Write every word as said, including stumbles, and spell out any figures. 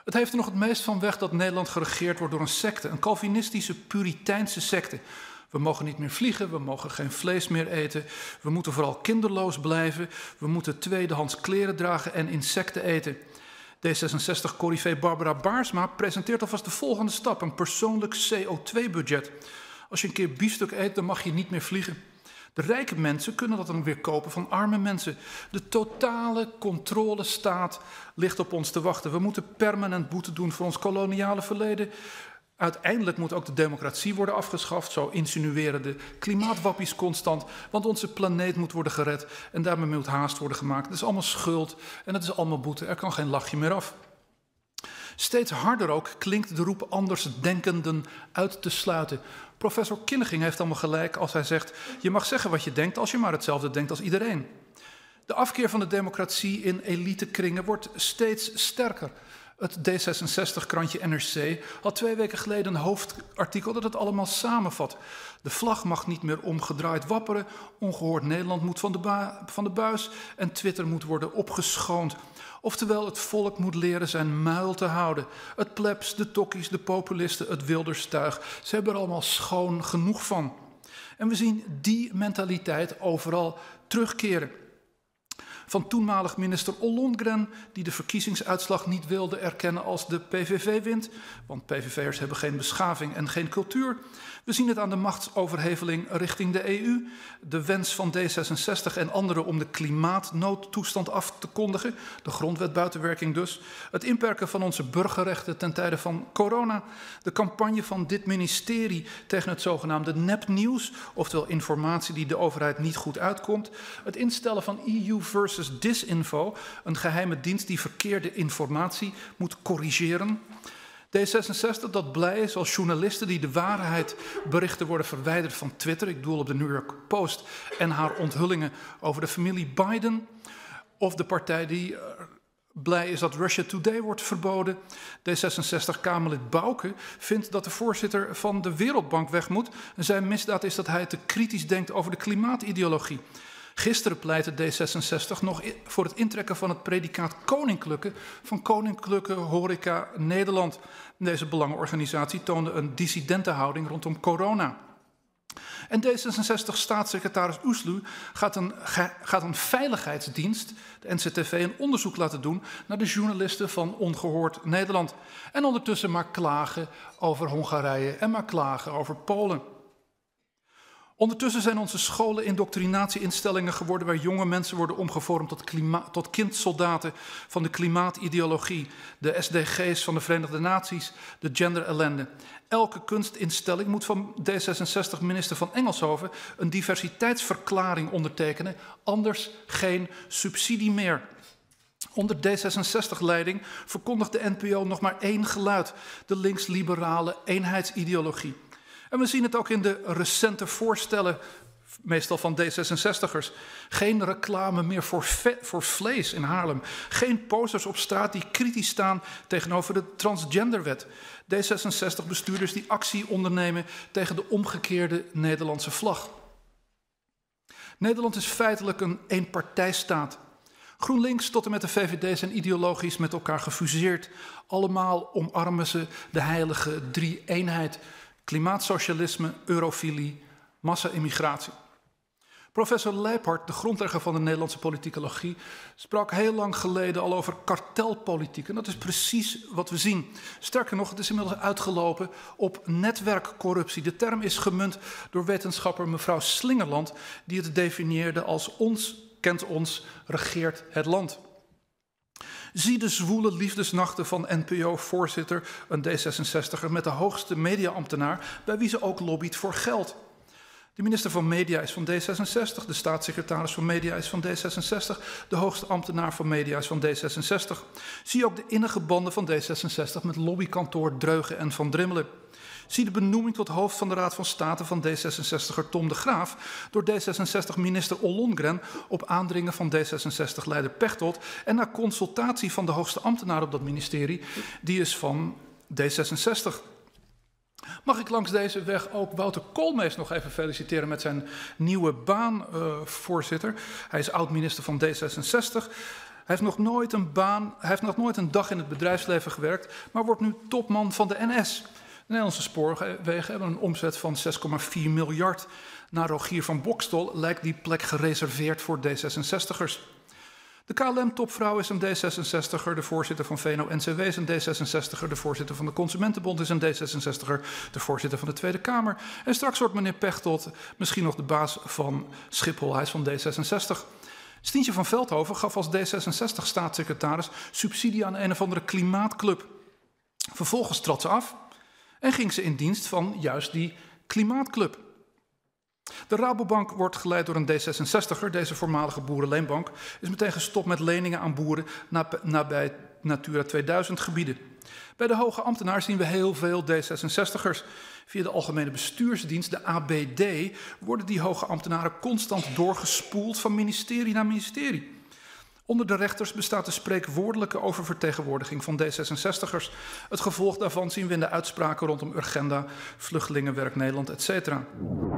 Het heeft er nog het meest van weg dat Nederland geregeerd wordt door een secte, een Calvinistische, Puriteinse secte. We mogen niet meer vliegen, we mogen geen vlees meer eten, we moeten vooral kinderloos blijven, we moeten tweedehands kleren dragen en insecten eten. D zesenzestig-corrivee Barbara Baarsma presenteert alvast de volgende stap, een persoonlijk C O twee budget. Als je een keer biefstuk eet, dan mag je niet meer vliegen. De rijke mensen kunnen dat dan weer kopen van arme mensen. De totale controlestaat ligt op ons te wachten. We moeten permanent boete doen voor ons koloniale verleden. Uiteindelijk moet ook de democratie worden afgeschaft, zo insinueren de klimaatwappies constant, want onze planeet moet worden gered en daarmee moet haast worden gemaakt. Het is allemaal schuld en het is allemaal boete, er kan geen lachje meer af. Steeds harder ook klinkt de roep andersdenkenden uit te sluiten. Professor Kinneging heeft allemaal gelijk als hij zegt, je mag zeggen wat je denkt als je maar hetzelfde denkt als iedereen. De afkeer van de democratie in elitekringen wordt steeds sterker. Het D zesenzestig-krantje N R C had twee weken geleden een hoofdartikel dat het allemaal samenvat. De vlag mag niet meer omgedraaid wapperen, ongehoord Nederland moet van de, ba- van de buis en Twitter moet worden opgeschoond. Oftewel, het volk moet leren zijn muil te houden. Het plebs, de tokkies, de populisten, het wilderstuig, ze hebben er allemaal schoon genoeg van. En we zien die mentaliteit overal terugkeren. Van toenmalig minister Ollongren, die de verkiezingsuitslag niet wilde erkennen als de P V V wint, want P V V'ers hebben geen beschaving en geen cultuur. We zien het aan de machtsoverheveling richting de E U, de wens van D zesenzestig en anderen om de klimaatnoodtoestand af te kondigen, de grondwet buitenwerking dus, het inperken van onze burgerrechten ten tijde van corona, de campagne van dit ministerie tegen het zogenaamde nepnieuws, oftewel informatie die de overheid niet goed uitkomt, het instellen van E U versus Disinfo, een geheime dienst die verkeerde informatie moet corrigeren. D zesenzestig dat blij is als journalisten die de waarheid berichten worden verwijderd van Twitter. Ik doel op de New York Post en haar onthullingen over de familie Biden. Of de partij die uh, blij is dat Russia Today wordt verboden. D zesenzestig-Kamerlid Bouke vindt dat de voorzitter van de Wereldbank weg moet. En zijn misdaad is dat hij te kritisch denkt over de klimaatideologie. Gisteren pleitte D zesenzestig nog voor het intrekken van het predicaat Koninklijke van Koninklijke Horeca Nederland. Deze belangenorganisatie toonde een dissidentenhouding rondom corona. En D zesenzestig-staatssecretaris Oesloe gaat een, gaat een veiligheidsdienst, de N C T V, een onderzoek laten doen naar de journalisten van Ongehoord Nederland. En ondertussen maar klagen over Hongarije en maar klagen over Polen. Ondertussen zijn onze scholen indoctrinatieinstellingen geworden waar jonge mensen worden omgevormd tot, klima- tot kindsoldaten van de klimaatideologie, de S D G's van de Verenigde Naties, de genderellende. Elke kunstinstelling moet van D zesenzestig-minister van Engelshoven een diversiteitsverklaring ondertekenen, anders geen subsidie meer. Onder D zesenzestig-leiding verkondigt de N P O nog maar één geluid, de linksliberale eenheidsideologie. En we zien het ook in de recente voorstellen, meestal van D zesenzestigers. Geen reclame meer voor, voor vlees in Haarlem. Geen posters op straat die kritisch staan tegenover de transgenderwet. D zesenzestig-bestuurders die actie ondernemen tegen de omgekeerde Nederlandse vlag. Nederland is feitelijk een eenpartijstaat. GroenLinks tot en met de V V D zijn ideologisch met elkaar gefuseerd. Allemaal omarmen ze de heilige drie-eenheid. Klimaatsocialisme, eurofilie, massa-immigratie. Professor Leijphart, de grondlegger van de Nederlandse politicologie, sprak heel lang geleden al over kartelpolitiek. En dat is precies wat we zien. Sterker nog, het is inmiddels uitgelopen op netwerkcorruptie. De term is gemunt door wetenschapper mevrouw Slingerland, die het definieerde als ons kent ons, regeert het land. Zie de zwoele liefdesnachten van N P O-voorzitter, een D zesenzestigger met de hoogste mediaambtenaar, bij wie ze ook lobbyt voor geld. De minister van Media is van D zesenzestig, de staatssecretaris van Media is van D zesenzestig, de hoogste ambtenaar van Media is van D zesenzestig. Zie ook de innige banden van D zesenzestig met lobbykantoor Dreugen en Van Drimmelen. Zie de benoeming tot hoofd van de Raad van State van D zesenzestigger Tom de Graaf door D zesenzestig-minister Ollongren op aandringen van D zesenzestig-leider Pechtold en na consultatie van de hoogste ambtenaar op dat ministerie, die is van D zesenzestig. Mag ik langs deze weg ook Wouter Koolmees nog even feliciteren met zijn nieuwe baan, uh, voorzitter. Hij is oud-minister van D zesenzestig. heeft nog nooit een baan, hij heeft nog nooit een dag in het bedrijfsleven gewerkt, maar wordt nu topman van de N S. De Nederlandse spoorwegen hebben een omzet van zes komma vier miljard. Na Rogier van Boxtel lijkt die plek gereserveerd voor D zesenzestigers. De K L M-topvrouw is een D zesenzestigger, de voorzitter van V N O N C W is een D zesenzestigger, de voorzitter van de Consumentenbond is een D zesenzestigger, de voorzitter van de Tweede Kamer. En straks wordt meneer Pechtold misschien nog de baas van Schiphol, hij is van D zesenzestig. Stientje van Veldhoven gaf als D zesenzestig-staatssecretaris subsidie aan een of andere klimaatclub. Vervolgens trad ze af en ging ze in dienst van juist die klimaatclub. De Rabobank wordt geleid door een D zesenzestigger. Deze voormalige boerenleenbank is meteen gestopt met leningen aan boeren nabij Natura tweeduizend gebieden. Bij de hoge ambtenaar zien we heel veel D zesenzestigers. Via de Algemene Bestuursdienst, de A B D, worden die hoge ambtenaren constant doorgespoeld van ministerie naar ministerie. Onder de rechters bestaat de spreekwoordelijke oververtegenwoordiging van D zesenzestigers. Het gevolg daarvan zien we in de uitspraken rondom Urgenda, Vluchtelingenwerk Nederland, et cetera.